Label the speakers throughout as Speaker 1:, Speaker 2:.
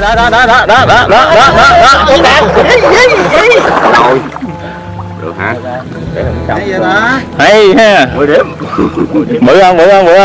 Speaker 1: Rồi. Được hả?
Speaker 2: Hay ha.
Speaker 1: 10 điểm.
Speaker 2: Bự không?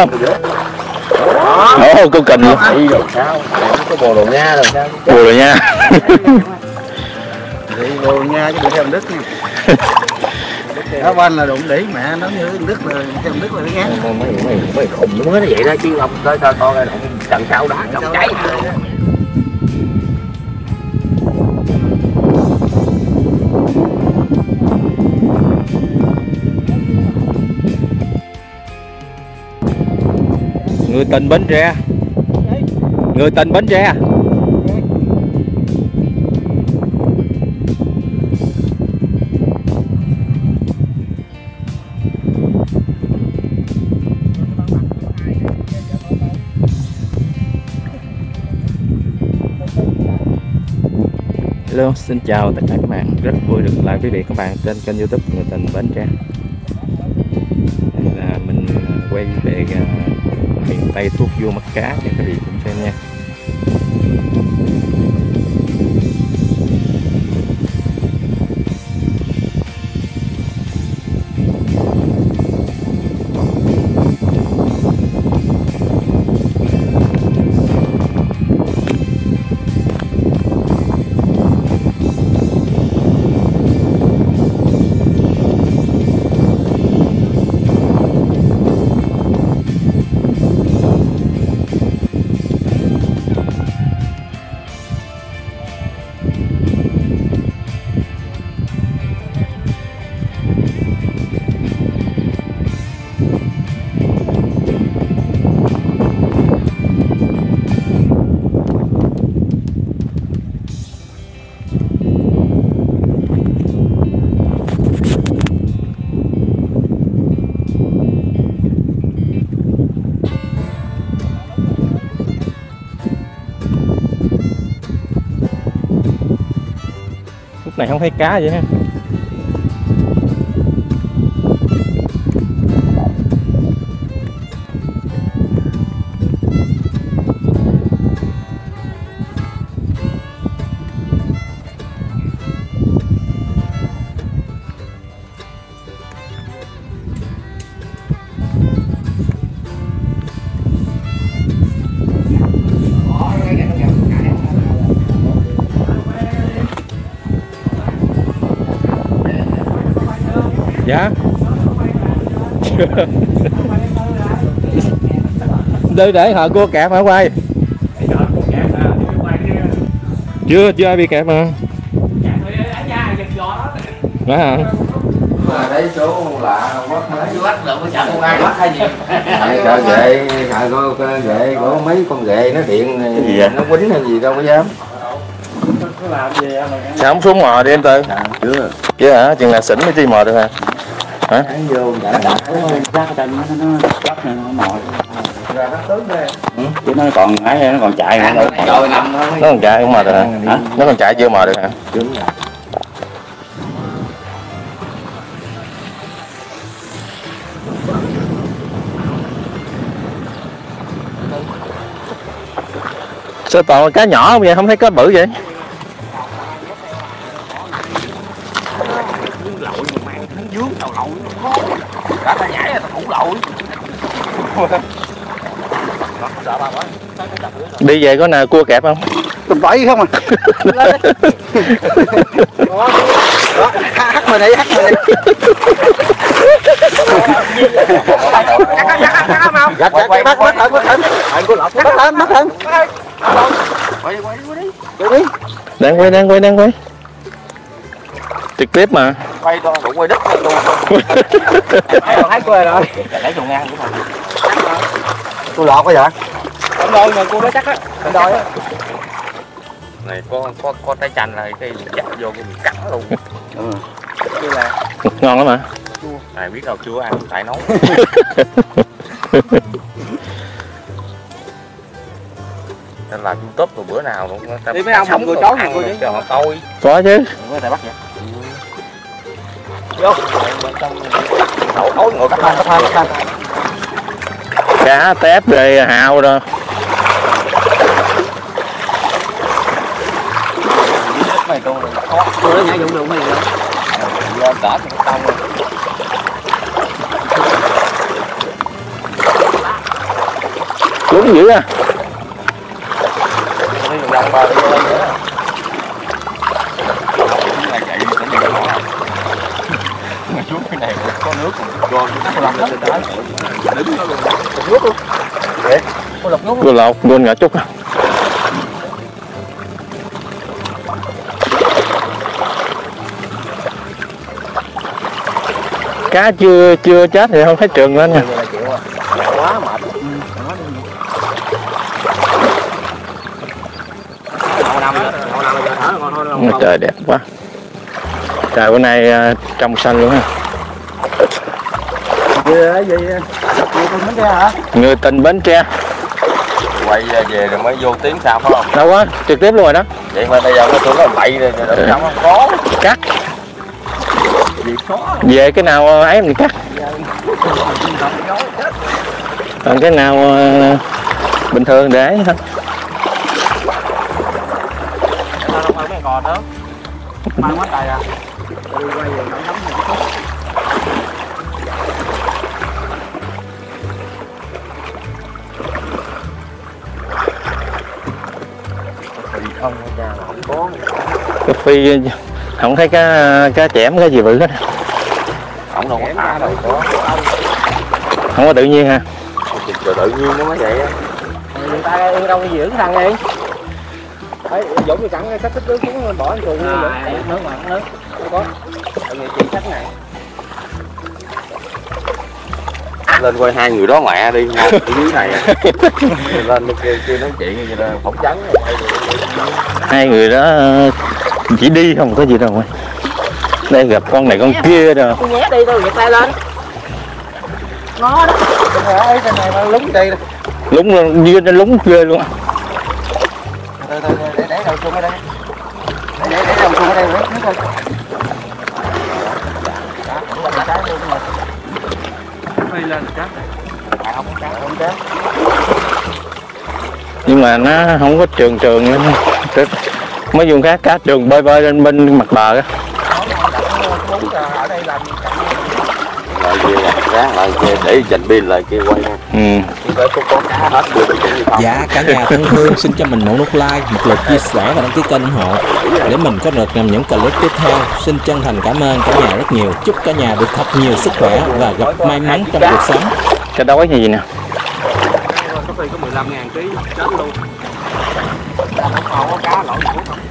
Speaker 2: Ồ, cô kình luôn.
Speaker 1: Sao? Có bồ đồ nha rồi sao?
Speaker 2: Bồ rồi nha.
Speaker 3: Đi bồ nha chứ đừng theo Đức nha. Đá banh là đụng đỉ mẹ nó như Đức là theo Đức là nó ngán.
Speaker 1: Mấy khùng mới nó vậy đó chứ không coi con đụng trận sau đó chồng cháy.
Speaker 2: Người tình Bến Tre. Người tình Bến Tre. Hello, xin chào tất cả các bạn, rất vui được lại quý vị các bạn trên kênh YouTube Người tình Bến Tre. Đây là mình quay về miền Tây thuốc vua mắt cá cho các vị cùng xem nha. Này không thấy cá vậy ha. Dạ. Để họ cua kẹp hả quay? Chưa ai bị kẹp mà. Đó hả?
Speaker 1: Đấy số lạ quát mấy quát được có chẳng ai quát hay gì. Trời ghệ, coi ghệ có mấy con ghệ nó điện
Speaker 2: cái gì vậy?
Speaker 1: nó quýnh hay gì đâu có dám.
Speaker 2: Sao không xuống mò đi em Tư?
Speaker 1: Chưa.
Speaker 2: Chứ hả? Chừng nào xỉn mới đi mò được hả? Hả?
Speaker 1: Vô đã
Speaker 3: Chứ nó còn ấy, nó còn chạy mà đâu.
Speaker 2: Nó còn chạy không mò được hả? Nó còn chạy chưa mò được hả? Sao toàn là cá nhỏ không vậy? Không thấy cá bự vậy? Đi về có nào cua kẹp không?
Speaker 3: Tụi bẫy không à. Đó, hắt mình đi. Bắt thử.
Speaker 2: Đang quay. Trực tiếp mà.
Speaker 1: quay to đủ quay đất luôn.
Speaker 3: Thấy quê rồi.
Speaker 1: Lấy chuồng ngang của mình.
Speaker 3: Tôi lọt quá vậy?
Speaker 1: Anh đôi mà cô đó chắc á. Anh đôi á. Này có tay chanh này cái dắt vô cái cắn luôn.
Speaker 3: Ừ.
Speaker 1: Là...
Speaker 2: ngon lắm hả?
Speaker 1: Này biết đâu chưa ăn tại nấu. Nên làm YouTube rồi bữa nào cũng
Speaker 3: đi mấy ông sống người trốn ăn chứ
Speaker 1: cho họ coi.
Speaker 2: Có chứ.
Speaker 1: Người ta bắt vậy. Vô. Đậu tối ngồi cắt thanh.
Speaker 2: Cá tép rồi hào rồi.
Speaker 3: Tôi nó nhảy dụng được hay gì vậy?
Speaker 1: Lên đỡ cho tông rồi.
Speaker 2: Đúng dữ à.
Speaker 1: Đi vòng bờ đi lên nữa. Cái này chạy cũng được đó. Mà xuống cái này có nước còn cho lọc lên tới. Đứng nó luôn. Nước luôn. Vậy. Có lọc nước.
Speaker 2: Cô lọc quên ngã chút. Cá chưa chết thì không thấy trường lên nha.
Speaker 1: Quá mệt.
Speaker 2: Trời đẹp quá. Trời bữa nay trong xanh luôn ha. Người tình Bến Tre.
Speaker 1: Quay về rồi mới vô tiếng sao phải không?
Speaker 2: Đâu quá, trực tiếp luôn rồi đó.
Speaker 1: Vậy mà bây giờ nó tưởng là bậy rồi, đừng không có.
Speaker 2: Cắt. Về cái nào ấy mình cắt. Còn cái nào bình thường để thôi.
Speaker 3: Sao đâu phải mấy con đó. Mang quá trời à. Đi quay về nóng này.
Speaker 1: Không có.
Speaker 2: Cái phi không thấy cá chẽm cái gì bự hết.
Speaker 1: Không đâu có thả đâu có.
Speaker 2: Không có tự nhiên ha.
Speaker 1: Tự nhiên nó mới vậy á.
Speaker 3: Người ta yên đâu đi giữ cái thằng đi. Đấy, Dũng thì sẵn cách nước xuống bỏ anh chuồng nước mà nước. Không có. Tại vì chị sách này.
Speaker 1: Lên quay hai người đó mẹ đi ngồi ở dưới này. Lên kia nói chuyện như là phỏng vấn.
Speaker 2: Hai người đó chỉ đi không có gì đâu mày. Đây gặp con này con kia rồi.
Speaker 3: Tôi nhé đi tôi giật tay lên. Nó đó. Cái này mà lúng đi.
Speaker 2: Lúng luôn, như nó lúng ghê luôn.
Speaker 3: Thôi để đầu chung ở đây. Để đầu chung ở đây nước thôi. Phi lên cá này. Không cá.
Speaker 2: Nhưng mà nó không có trường lên. Mấy vùng khác cá trường bơi lên bên mặt bờ á.
Speaker 3: Ở đây làm
Speaker 1: Lại kia ráng lại kia để dành pin lại kia quay nha. Có cá hết được không?
Speaker 4: Dạ cả nhà thân thương, xin cho mình một nút like, một lượt chia sẻ và đăng ký kênh ủng hộ để mình có được làm những clip tiếp theo. Xin chân thành cảm ơn cả nhà rất nhiều. Chúc cả nhà được thật nhiều sức khỏe và gặp may mắn trong cuộc sống.
Speaker 2: Cái đói như gì nè.
Speaker 3: có khi có 15.000 kg chết luôn. Không có cá lộn xuống không.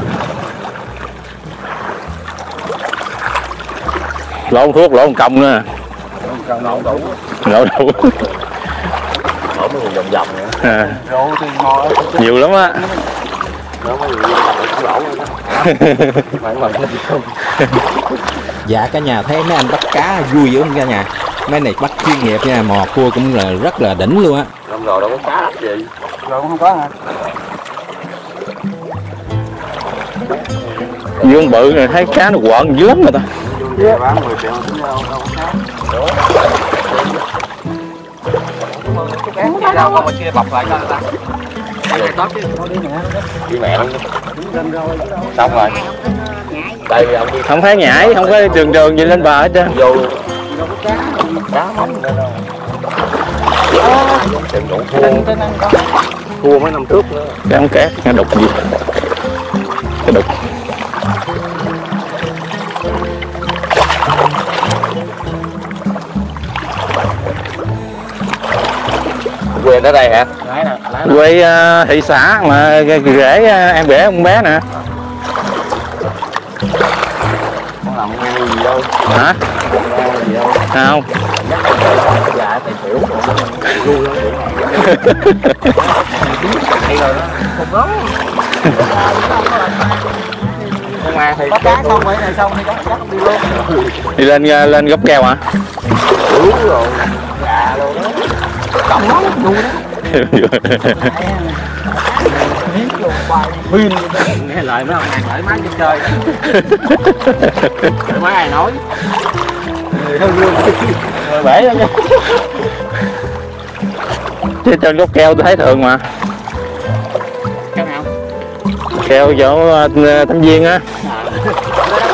Speaker 2: Lộn thuốc, lộn còng nữa.
Speaker 3: Lộn đủ.
Speaker 2: Lộn đủ.
Speaker 1: Lộn mấy vòng vòng nữa.
Speaker 2: À,
Speaker 3: Rượu thì ngon.
Speaker 2: nhiều lắm á.
Speaker 1: Nó mấy người cũng lộn rồi đó. Phải mà nó không.
Speaker 4: Dạ cả nhà thấy mấy anh bắt cá vui dữ không cả nhà. Mấy này bắt chuyên nghiệp nha, mò cua cũng là rất là đỉnh luôn á.
Speaker 1: Năm rồi đâu có cá gì.
Speaker 3: Rồi cũng không có hả?
Speaker 2: Dương bự này thấy cá nó quợn dữ lắm rồi ta.
Speaker 1: Về bán 10 triệu cũng đâu có cá.
Speaker 3: Cái đâu không mà chia bọc lại cho người ta. Cái này tốt chứ, thôi đi mẹ nó.
Speaker 1: Đi mẹ luôn. Xong rồi. Đây ông đi
Speaker 2: Không thấy nhảy, không có trường gì lên bờ hết trơn.
Speaker 1: vô. Cá mắm nữa đâu. Đừng đủ thua mấy năm trước nữa.
Speaker 2: Cái ống cát, cái đục gì. Cái đục.
Speaker 1: Quê ở đây hả?
Speaker 2: Quê thị xã mà rể em rể ông bé nè.
Speaker 1: Không làm gì đâu.
Speaker 2: Hả?
Speaker 1: Không gì đâu.
Speaker 2: Không.
Speaker 1: Dạ thầy tiểu vui lắm. Hay rồi đó. Không đúng. Nhưng mà thì
Speaker 3: Bắt cá xong vậy này xong thì chắc đi luôn.
Speaker 2: Đi lên gốc keo hả?
Speaker 1: đúng rồi. Dạ luôn đó.
Speaker 3: Cộng nó vui đó. Pin nghe lời mấy ông này thoải mái trên chơi. Mấy ai nói.
Speaker 2: Bể đó nha. Chứ trên gốc keo tôi thấy thường mà.
Speaker 3: Keo nào?
Speaker 2: Keo chỗ Thâm Viên á.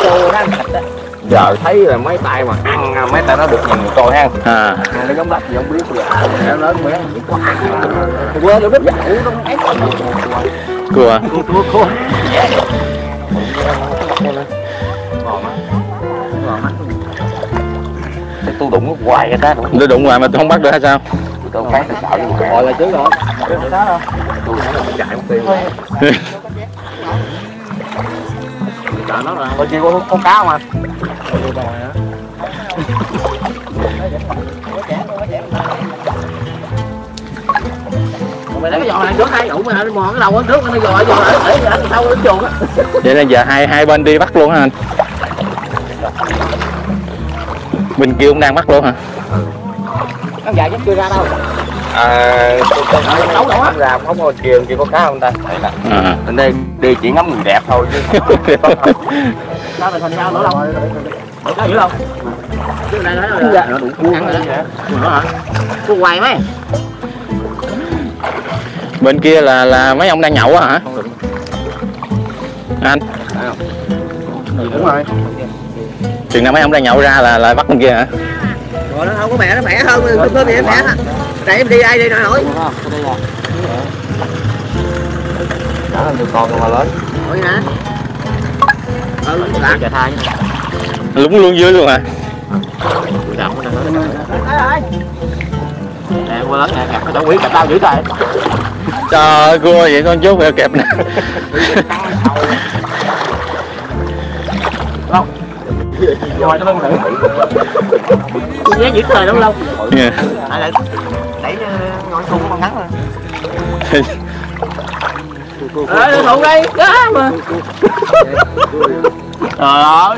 Speaker 3: cô nó ăn thịt á.
Speaker 1: Giờ thấy là mấy tay mà ăn mấy tay nó được nhìn coi ha.
Speaker 2: À.
Speaker 1: Nó giống đất gì không biết rồi. Nó lớn quá chỉ có ăn.
Speaker 3: Quên rồi biết dạo nó ấy.
Speaker 2: Cua.
Speaker 3: Cua.
Speaker 1: Tôi đụng nó hoài người ta đụng.
Speaker 2: Tôi đụng hoài mà tôi không bắt được hay sao?
Speaker 1: Tôi không thấy tôi sợ nhưng mà
Speaker 3: Rồi là chứ rồi.
Speaker 1: tôi chạy một tiêu.
Speaker 3: Sợ nó là
Speaker 1: Bên kia có cá không anh?
Speaker 3: mày lấy cái giò này trước đây, mày mò cái đầu ở trước nó giò để sau nó chuột á.
Speaker 2: Vậy nên giờ hai bên đi bắt luôn hả anh? Bên kia cũng đang bắt luôn hả?
Speaker 3: Nó dài chắc chưa ra đâu.
Speaker 1: Tôi nấu đâu á. Ra không có kia có cá không ta? Đây nè. Bên đây đi chỉ ngắm người đẹp thôi chứ.
Speaker 3: Sao là thành sao nữa đâu? Có dữ không? Cái này thấy rồi. Nó đủ cua rồi đó. Nữa hả? Cua hoài mấy.
Speaker 2: Bên kia là mấy ông đang nhậu hả? Anh.
Speaker 1: Đúng rồi.
Speaker 2: Chừng nào mấy ông đang nhậu ra là bắt bên kia hả?
Speaker 3: Rồi nó không có mẹ, nó mẹ hơn cơm gì em mẹ. Để em đi đây đi nổi.
Speaker 1: Đó là được con mà lớn.
Speaker 3: Rồi nè. Lạc trà thai.
Speaker 2: Lúng luôn dưới luôn hả?
Speaker 3: Nè qua lớn nè, kẹp cái chỗ quý kẹp tao dữ trời.
Speaker 2: Trời ơi, cua vậy con chốt phải kẹp nè.
Speaker 3: Không. Rồi nó lưng thử. Tôi nhớ dữ trời đúng không?
Speaker 2: Yeah.
Speaker 3: Lại lại đẩy ngồi thùng con thắng rồi. Thùng đây, cá mà. Trời ơi.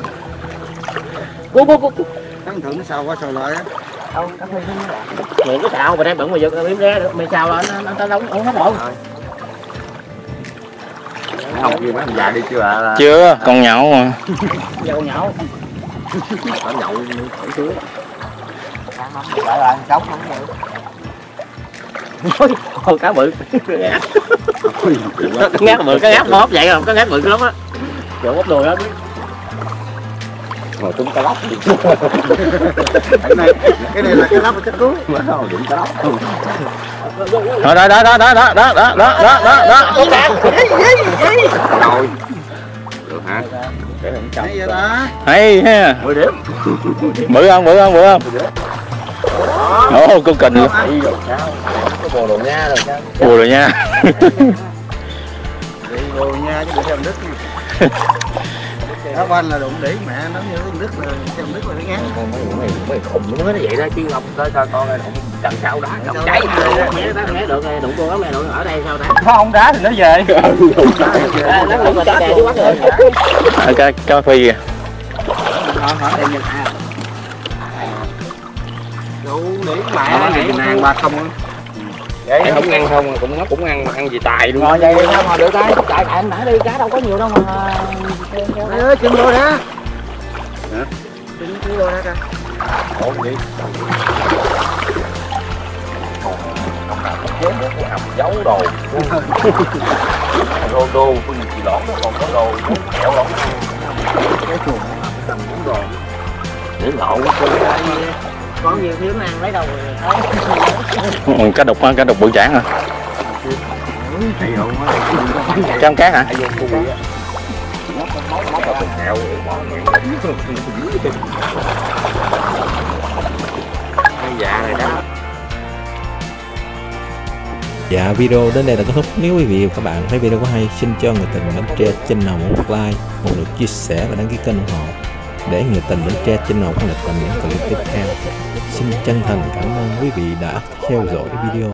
Speaker 3: Cua.
Speaker 1: Thắng thử nó sao quá sao lại á.
Speaker 3: Mượn cái xào mà đem bận mà giật miếng ra được mày xào là nó đóng ổn hết rồi.
Speaker 1: Không kêu mấy thằng già đi chưa ạ?
Speaker 2: Chưa, còn nhậu mà.
Speaker 3: Giờ con nhậu.
Speaker 1: Nó nhậu xuống. Lại là ăn sống không được.
Speaker 3: Ôi cá bự. Ngáp bự, cái ngáp móp vậy không? Cái ngáp bự lắm á. Chỗ bóp đùi á.
Speaker 1: Ngồi trúng cá lóc. Cái này là cá lóc chắc cứu. Không đụng cá lóc.
Speaker 2: Đó.
Speaker 1: Rồi. Được hả? Để mình chồng.
Speaker 2: Hay ha.
Speaker 1: 10 điểm.
Speaker 2: Bự không? Ồ, cô kình luôn.
Speaker 1: Có bồ đồ nha rồi sao?
Speaker 2: Bù rồi nha.
Speaker 1: Đi bồ nha chứ bị thêm đứt. Đá banh là đụng đỉ mẹ nó như đứt là thêm đứt là nó ngán. Mày khùng nó mới vậy đó chứ không tới cho con đụng đằng sau đá không cháy.
Speaker 3: Mẹ được rồi, đụng cô đó mẹ đụng ở đây sao ta?
Speaker 1: Không đá thì nó về.
Speaker 3: Nó đụng mà đè chứ quát rồi.
Speaker 2: Cái phi kìa.
Speaker 1: Đủ đỉ mẹ này ăn ba không. Vậy không ăn không cũng nó cũng ăn gì tài luôn.
Speaker 3: Ngồi vậy sao mà được cái tại anh nãy đi cá đâu có nhiều đâu mà.
Speaker 1: Ơi chừng đôi hả? Hả? Chừng đôi hả ta? Ổn vậy. Chém một cái hầm giấu đồ. Đô có gì lỏng nó còn có đồ kẹo lỏng. Cái chuồng tầm đồ. Để lộn
Speaker 3: Có nhiều thứ ăn lấy đâu rồi.
Speaker 2: Cá đục bự chản hả? Trăm cá hả?
Speaker 1: Dạ này đó.
Speaker 4: Dạ, video đến đây là kết thúc. Nếu quý vị và các bạn thấy video có hay, xin cho Người Tình Bến Tre channel một like, một lượt chia sẻ và đăng ký kênh ủng hộ để Người Tình Bến Tre channel không được làm những clip tiếp theo. Xin chân thành cảm ơn quý vị đã theo dõi video.